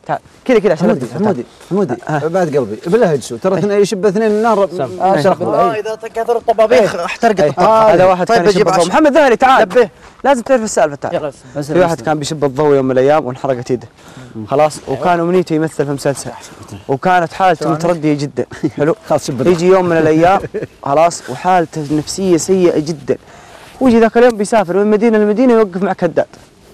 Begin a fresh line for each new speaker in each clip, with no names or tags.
تعال كذا عشان
حمودي بعد قلبي بالله اجسوا ترى يشب اثنين النار
اذا كثر الطبابيخ احترقت
الطبخه. هذا واحد كان يشب الضوء. محمد ذهلي تعال لازم تعرف السالفه. تعال في واحد كان بيشب الضوء يوم من الايام وانحرقت يده خلاص، وكان امنيته يمثل في مسلسل وكانت حالته مترديه جدا. حلو. يجي يوم من الايام خلاص وحالته النفسيه سيئه جدا، ويجي ذاك اليوم بيسافر من مدينه لمدينه يوقف مع كداد.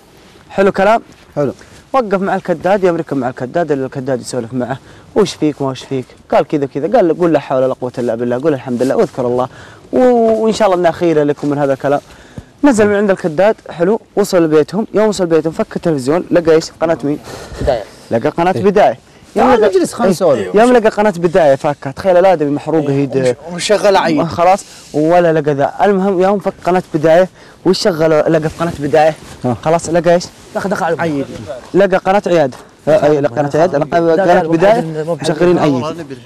حلو كلام؟
حلو.
وقف مع الكداد، يوم ركب مع الكداد الكداد يسولف معه وش فيك وش فيك؟ قال كذا كذا، قال له قول لا حول ولا قوه الا بالله، قول الحمد لله واذكر الله وان شاء الله انها خيره لكم من هذا الكلام. نزل من عند الكداد. حلو. وصل لبيتهم، يوم وصل بيتهم فك التلفزيون لقى ايش؟ قناه مين؟ بدايه. لقى قناه بدايه.
نجلس خلينا نسولف.
يوم لقى قناه بدايه فكها، تخيل الادمي محروقه يد
ومشغل عيد
خلاص ولا لقى ذا. المهم يوم فك قناه بدايه وش شغل لقى في قناه بدايه خلاص لقى ايش؟ دخل عيد. لقى قناه عياده. قناه عياده قناه بدايه مشغلين عيد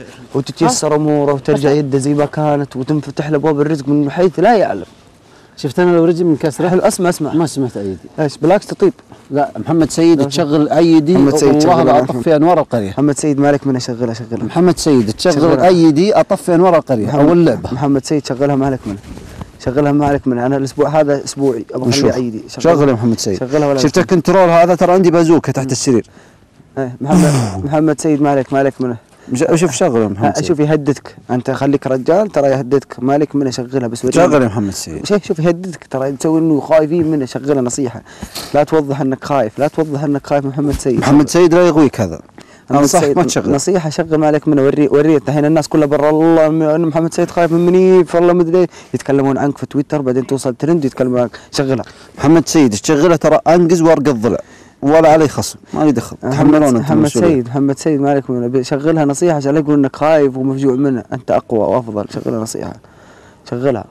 وتتيسر اموره وترجع يده زي ما كانت وتنفتح له ابواب الرزق من حيث لا يعلم.
شفت انا لو رجل من كسره.
حلو. اسمع
ما سمعت ايدي.
ايش بالعكس تطيب.
لا محمد سيد تشغل ايدي والله اطفي انوار القريه.
محمد سيد مالك منه شغلها.
محمد سيد تشغل ايدي اطفي انوار القريه او اللعبه.
محمد سيد شغلها مالك منه. شغلها مالك منه. انا الاسبوع هذا اسبوعي ابغى اخليه ايدي.
شغل يا محمد سيد.
شغلها ولا
شفت الكنترول هذا ترى عندي بازوكه تحت السرير.
ايه محمد سيد مالك منه.
شوف شغل يا محمد سيد.
شوف يهددك انت، خليك رجال ترى يهددك مالك منه. شغلها بس
شغل يا محمد سيد.
شوف يهددك ترى تسوي انه خايفين منه. شغلها نصيحه، لا توضح انك خايف، لا توضح انك خايف. محمد سيد
لا يغويك هذا. انا صح ما تشغل
نصيحه. شغل مالك منه. وريه الحين الناس كلها برا الله ان محمد سيد خايف من منيف والله مدري يتكلمون عنك في تويتر، بعدين توصل ترند يتكلمون عنك. شغلها
محمد سيد تشغلها ترى انقز وارق الضلع ولا علي خصم ما لي دخل. تحملون انتم
محمد سيد مالك منه. شغلها نصيحه عشان لا يقول انك خايف ومفجوع منه. انت اقوى وافضل. شغلها نصيحه. شغلها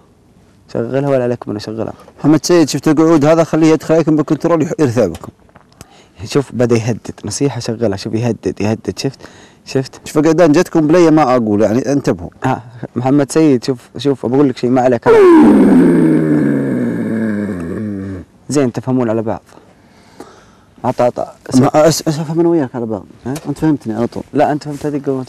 ولا عليك منه. شغلها.
محمد سيد شفت القعود هذا خليه يدخل عليكم بالكنترول يرثع بكم.
شوف بدا يهدد. نصيحه شغلها. شوف يهدد. شوف
قعدان جتكم بلي ما اقول يعني انتبهوا.
محمد سيد شوف بقول لك شيء ما عليك زين تفهمون على بعض. عطا
افهم انا وياك على بعض. انت فهمتني على طول.
لا انت فهمت هذيك قبل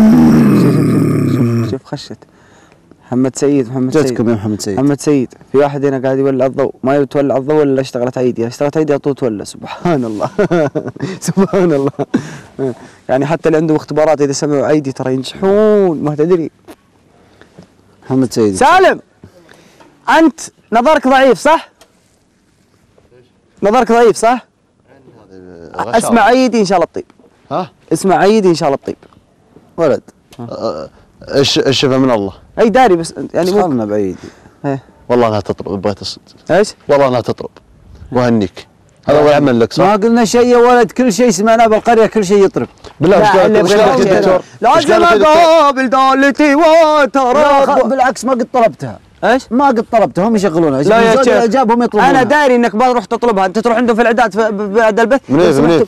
شوف خشت. محمد سيد
جتكم يا محمد
سيد في واحد هنا قاعد يولع الضوء، ما يتولع الضوء الا اشتغلت ايدي على طول تولع. سبحان الله. سبحان الله. يعني حتى اللي عندهم اختبارات اذا سمعوا ايدي ترى ينجحون ما تدري.
محمد سيد
سالم انت نظرك ضعيف صح؟ نظرك ضعيف صح؟ اسمع ايدي ان شاء الله تطيب. اسمع ايدي ان شاء الله تطيب.
ولد الشفا من الله.
اي داري بس يعني
مو بعيد.
والله انها تطرب. بغيت الصدق.
ايش؟
والله انها تطرب. وهنيك. هذا هو العمل لك صح؟
ما قلنا شيء يا ولد، كل شيء سمعناه بالقريه كل شيء يطرب.
بالله وش قالك يا دكتور؟
لازم اقابل دولتي وترى.
بالعكس ما قد طلبتها.
ايش؟
ما قد طلبتها هم يشغلونها.
لا يا شيخ
جابهم يطلبونها.
انا داري انك ما تروح تطلبها، انت تروح عندهم في الاعداد بعد البث.
منيف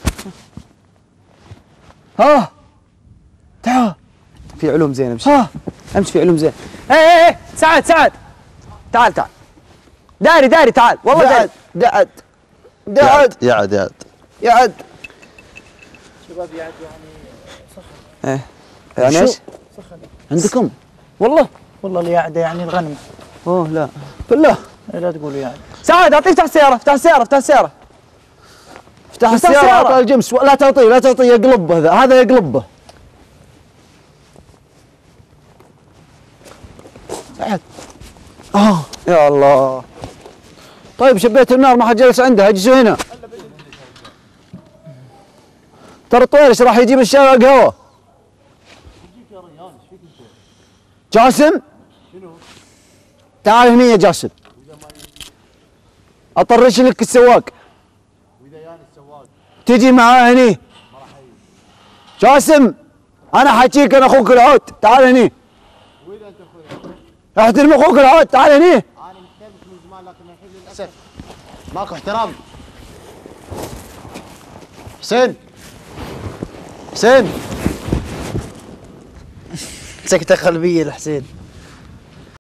تعال في علوم زين. امشي في علوم زين. ايه سعد تعال داري تعال والله
دعد
يعد
شباب يعد يعني يعني ايش؟
عندكم؟
والله
اليعدة يعني الغنم.
لا بالله
لا تقولوا يعني.
سعد اعطيه افتح السيارة. افتح السيارة
اعطى الجمس. لا تعطيه يقلبه. هذا يقلبه.
سعد يا الله.
طيب شبيت النار ما حد جلس عنده. اجلسوا هنا. ترى الطويرش راح يجيب الشاي والقهوة. جاسم تعال هنا يا جاسم. اطرش لك السواق. تجي معاه هني. جاسم انا حاجيك انا اخوك العود. تعال هني. احترم اخوك العود. تعال هني.
انا محترمك من زمان لكن الحين للاسف ماكو احترام. حسين
سكتة قلبية لحسين.